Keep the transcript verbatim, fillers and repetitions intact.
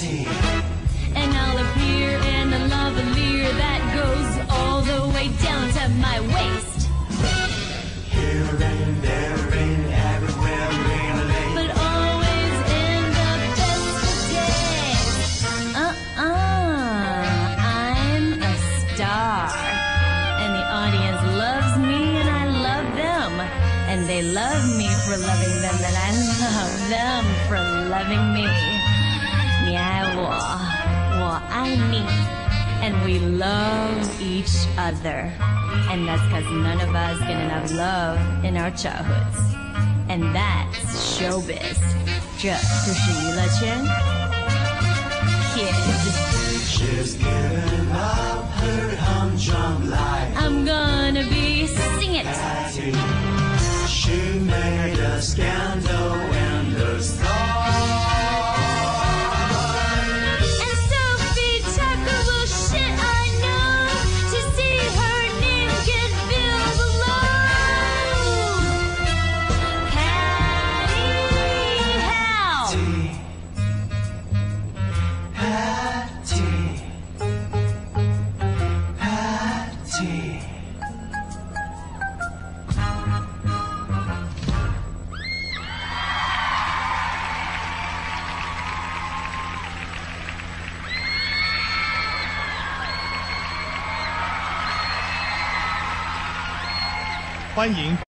Patty. And I'll appear in a lavalier that goes all the way down to my waist. Here and there, rain everywhere, rain late. But always in the best of days. Uh-uh, I'm a star. And the audience loves me and I love them. And they love me for loving them and I love them for loving me. 你爱我，我爱你。And we love each other. And that's because none of us get enough love in our childhoods. And that's showbiz. 这就是娱乐圈。Kid. She's given up her humdrum life. I'm gonna be sing it. Patty. She made a scandal in the store. And Sophie Tucker will shit, I know, to see her name get filled alone. Patty Howe. Patty. Patty. 欢迎